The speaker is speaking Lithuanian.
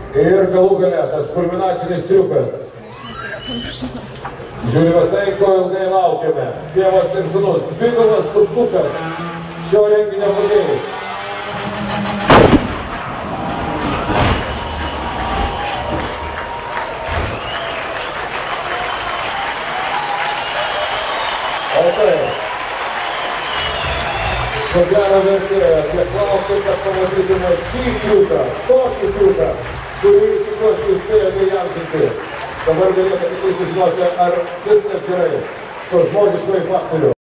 Ir galų gale tas kulminacinis triukas. Žiūrime tai, ko ilgai laukiame. Tėvas ir sūnus, dvigubas suktukas, šio renginio kūrėjas. O tai, ko gero vertėjo, kiek laukti, kad pamatytume šį triuką, tokį triuką, kurį iš tikrųjų jūs spėjote įamžinti. Dabar galėtume tik sužinoti, ar viskas gerai su žmogiškuoju faktoriu.